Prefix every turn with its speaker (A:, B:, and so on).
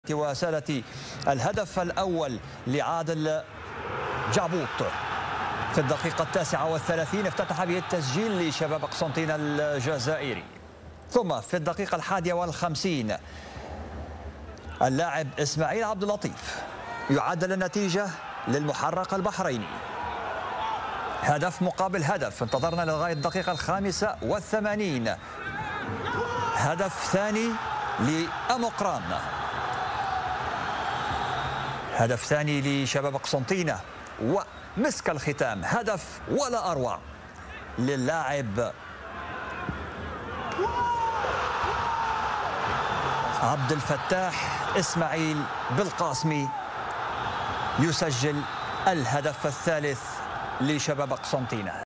A: وسادتي الهدف الأول لعادل جعبوط في الدقيقة 39 افتتح به التسجيل لشباب قسنطينة الجزائري. ثم في الدقيقة 51 اللاعب إسماعيل عبد اللطيف يعدل النتيجة للمحرق البحريني. هدف مقابل هدف، انتظرنا لغاية الدقيقة 85 هدف ثاني لأموقران، هدف ثاني لشباب قسنطينة، ومسك الختام هدف ولا أروع للاعب عبد الفتاح إسماعيل بالقاسمي، يسجل الهدف الثالث لشباب قسنطينة.